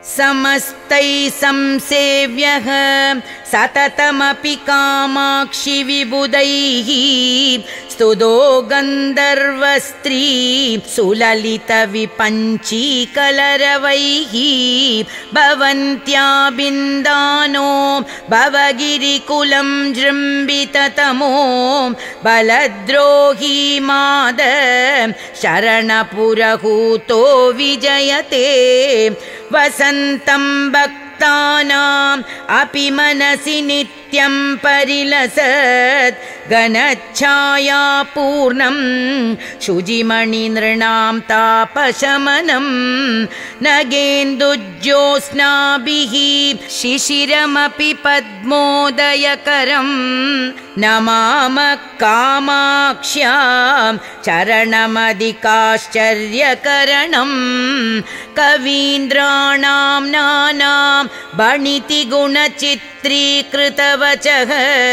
समस्तैः संसेव्यः सततमपि कामाक्षि विबुधैः स्तुतो गन्धर्वस्त्री सुललितविपञ्चीकलरवैः भवन्त्या बिन्दानो भवगिरिकुलं जृम्बिततमो बलद्रोही माद शरणपुरहूतो विजयते वसन्तं भक्तानाम् अपि मनसि नित्यं परिलसत् घनच्छाया पूर्णं शुचिमणिनृणां तापशमनं नगेन्दुज्योत्स्नाभिः शिशिरमपि पद्मोदयकरं नमामः कामाक्ष्यां चरणमधिकाश्चर्यकरणं कवीन्द्राणां नानां बणितिगुणचित्रीकृतवचः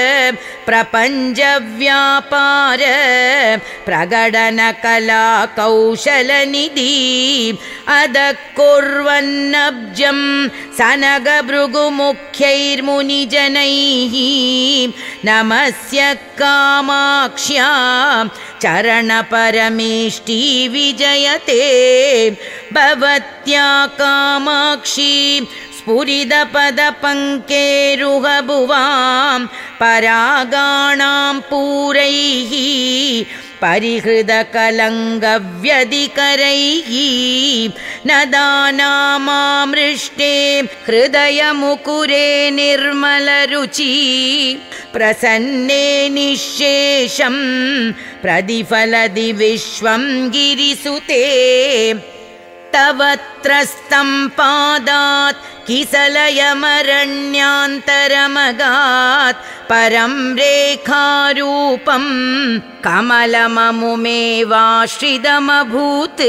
प्रपञ्चव्यापार प्रकटनकला कौशलनिधि अदः कुर्वन्नब्जं सनगभृगुमुख्यैर्मुनिजनैः नमस्य कामाक्ष्यां चरणपरमेष्टि विजयते भवत्या कामाक्षी स्फुरितपदपङ्केरुहभुवां परागाणां पूरैः परिहृतकलङ्गव्यधिकरैः नदानामामृष्टे हृदयमुकुरे निर्मलरुचि प्रसन्ने निःशेषं प्रतिफलति विश्वं गिरिसुते तव त्रस्तं पादात् किसलयमरण्यान्तरमगात् परं रेखारूपं कमलममुमेवाश्रितमभूत्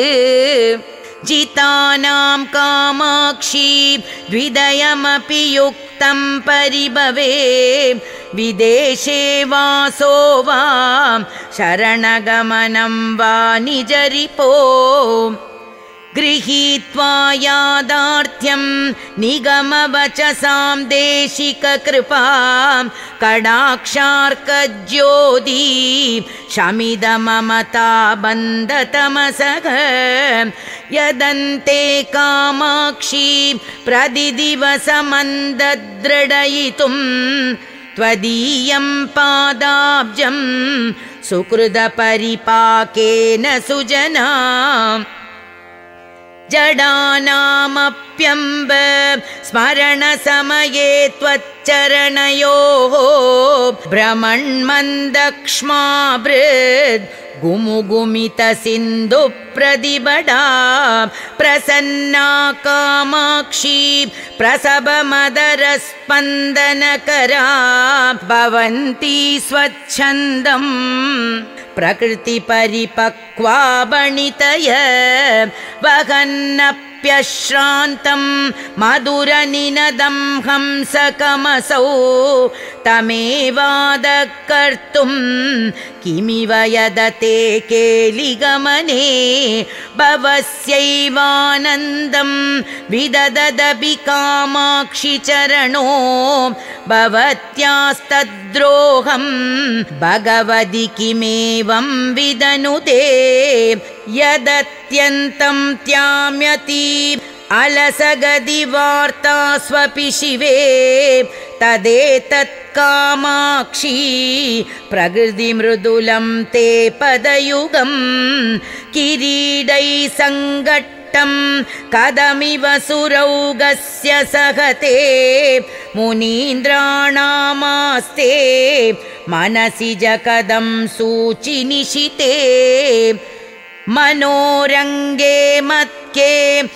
जितानां कामाक्षी द्विदयमपि युक्तं परिभवे विदेशे वासो वा शरणगमनं वा निजरिपो गृहीत्वा यादार्थ्यं निगमवचसां देशिककृपां कडाक्षार्कज्योति शमिदममता बन्धतमसः यदन्ते कामाक्षी प्रतिदिवसमन्दद्रडयितुं त्वदीयं पादाब्जं सुकृतपरिपाकेन सुजना जडानामप्यम्ब स्मरणसमये त्वच्चरणयोः भ्रमण्मन्दक्ष्माभृद् गुमुगुमितसिन्धुप्रतिबडा प्रसन्ना कामाक्षी प्रसभमदरस्पन्दनकरा भवन्ती स्वच्छन्दं प्रकृतिपरिपक्वा बणितय वहन्नप्यश्रान्तं मधुरनिनदं हंसकमसौ तमेवादः कर्तुं किमिव यदते केलिगमने भवस्यैवानन्दं विदददपि कामाक्षि चरणो भवत्यास्तद्रोहं भगवदि किमेवं विदनुते यदत्यन्तं त्याम्यति अलसगदिवार्ता स्वपि शिवे तदेतत् कामाक्षी प्रकृतिमृदुलं ते पदयुगं किरीटै सङ्घट्टं कदमिव सुरौगस्य सहते मुनीन्द्राणामास्ते मनसि जकदं सूचिनिशिते मनोरङ्गे मत्के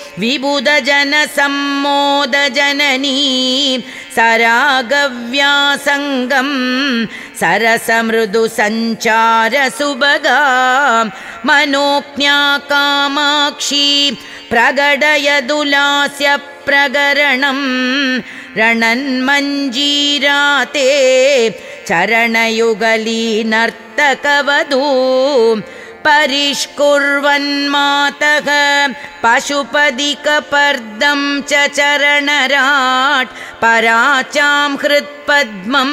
विबुधजनसम्मोदजननी सरागव्यासङ्गं सरसमृदुसञ्चारसुभगा मनोज्ञा कामाक्षी प्रगडयदुलास्य प्रगरणं रणन्मञ्जीराते चरणयुगली नर्तकवधू परिष्कुर्वन्मातः पशुपदिकपर्दं च चरणराट् पराचां हृत्पद्मं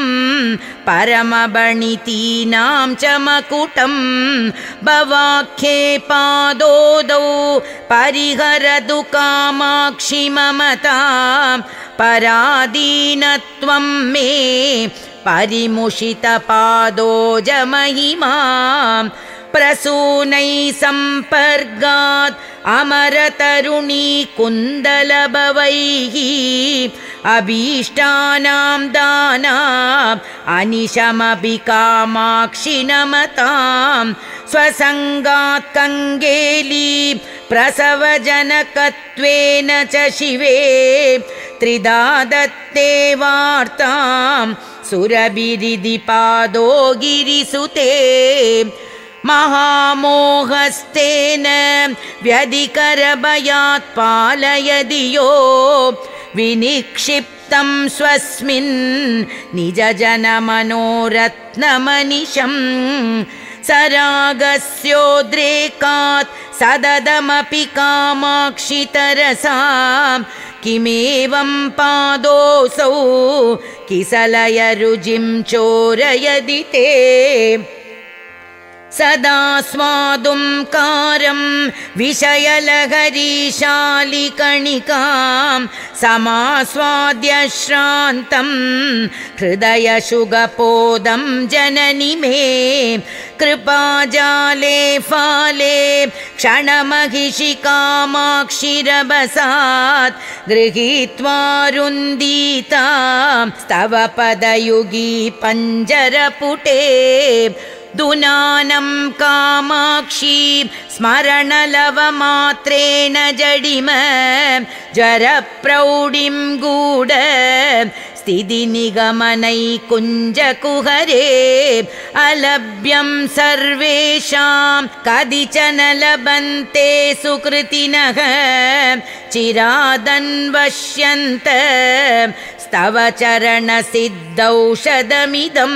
परमबणितीनां च मकुटं भवाख्ये पादोदौ परिहरतु कामाक्षि ममतां परादीनत्वं मे परिमुषितपादोजमहिमां प्रसूनै सम्पर्गात् अमरतरुणी कुन्दलभवैः अभीष्टानां दानाम् अनिशमपि कामाक्षि नमतां स्वसङ्गात् कङ्गेली प्रसवजनकत्वेन च शिवे त्रिधा दत्ते वार्तां सुरभिरिदिपादो गिरिसुते महामोहस्तेन व्यधिकरभयात् पालयदि यो विनिक्षिप्तं स्वस्मिन् निजजनमनोरत्नमनिशं सरागस्योद्रेकात् सददमपि कामाक्षि तरसा किमेवं पादोऽसौ किसलयरुजिं चोरयदि ते सदा स्वादुं कारं विषयलहरीशालिकणिकां समास्वाद्य श्रान्तं हृदयशुगपोदं जननि मे कृपाजाले फाले क्षणमहिषि कामाक्षिरभसात् गृहीत्वा रुन्दितां स्तव पदयुगी पञ्जरपुटे दुनानं कामाक्षी स्मरणलवमात्रेण जडिम ज्वरप्रौढिं गूढ स्थितिनिगमनैकुञ्जकुहरे अलभ्यं सर्वेषां कदिचन लभन्ते सुकृतिनः चिरादन्वश्यन्त तव चरणसिद्धौषधमिदं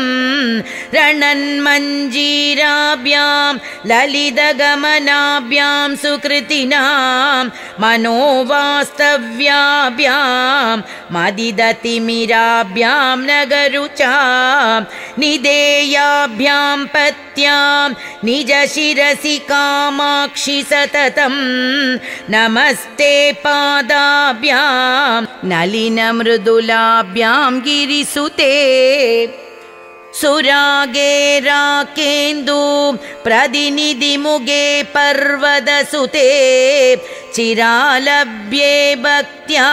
रणन्मञ्जीराभ्यां ललितगमनाभ्यां सुकृतिनां मनोवास्तव्याभ्यां मदिदतिमिराभ्यां नगरुचां निदेयाभ्यां पत्यां निजशिरसि कामाक्षि सततं नमस्ते पादाभ्यां नलिनमृदुलाभ्यां गिरिसुते सुरागे राकेन्दु प्रतिनिधिमुगे पर्वतसुते चिरालभ्ये भक्त्या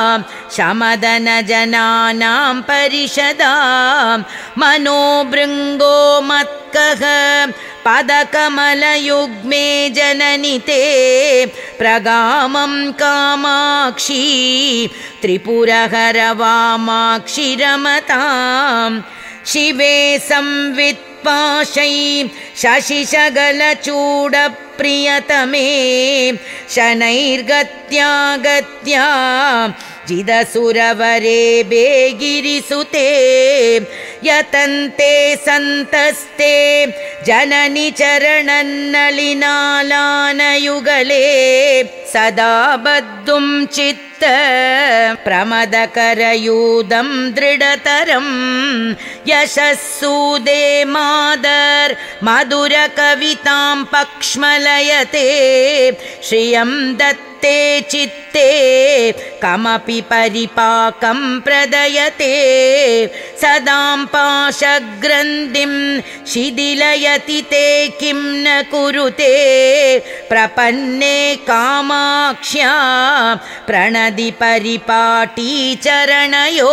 शमदनजनानां परिषदां मनोभृङ्गो मत्कः पदकमलयुग्मे जननि ते प्रगामं कामाक्षी त्रिपुरहर वामाक्षि रमतां शिवे संवित्पाशै शशिशगलचूडप्रियतमे शनैर्गत्या गत्या जिदसुरवरेबे गिरिसुते यतन्ते सन्तस्ते जननि चरणन्नलिनालानयुगले सदा बद्धुं चित्त प्रमदकरयूदं दृढतरं यशस्सूदे मादर मधुरकवितां पक्ष्मलयते श्रियं दत्ते चित्ते कमपि परिपाकं प्रदयते सदां पाशग्रन्थिं शिथिलयति ते किं न कुरुते प्रपन्ने कामाक्ष्या प्रणदि परिपाटी चरणयो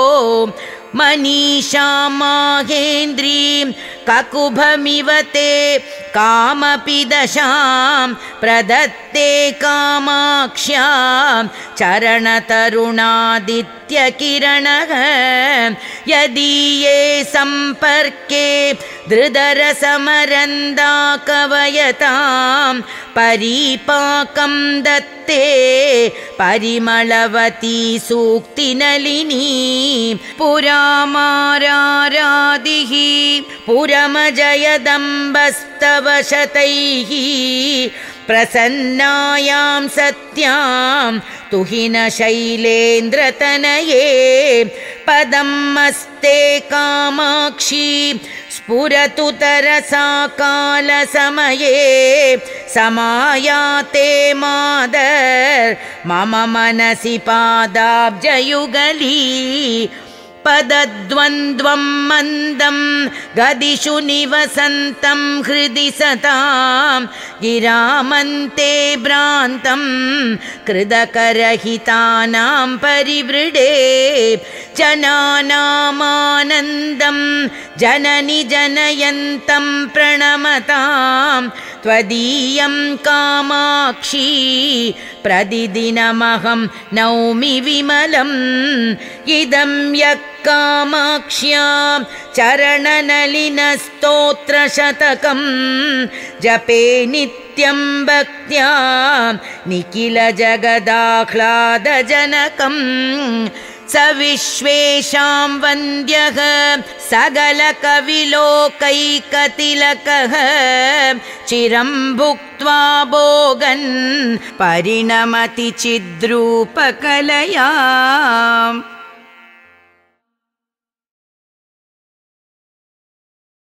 मनीषा माहेन्द्रीं ककुभमिव ते कामपि दशां प्रदत्ते कामाक्ष्यां चरणतरुणादित्यकिरणः यदीये सम्पर्के धृतरसमरन्दा कवयतां परिपाकं दत्ते परिमलवती सूक्तिनलिनी पुरामारारादिः पुरा रमजयदम्बस्तव शतैः प्रसन्नायां सत्यां तुहिनशैलेन्द्रतनये पदं मस्ते कामाक्षी स्फुरतु तरसा कालसमये समायाते मादर मम मनसि पादाब्जयुगली पदद्वन्द्वं मन्दं गदिषु निवसन्तं हृदि सतां गिरामन्ते भ्रान्तं कृदकरहितानां परिवृडे जनानामानन्दं जननि जनयन्तं प्रणमतां त्वदीयं कामाक्षी प्रतिदिनमहं नौमि विमलम् इदं यः कामाक्ष्यां चरणनलिनस्तोत्रशतकं जपे नित्यं भक्त्या निखिल जगदाह्लादजनकम् स विश्वेशां वन्द्यः सकलकविलोकैकतिलकः चिरं भुक्त्वा भोगन् परिणमति चिद्रूपकलया।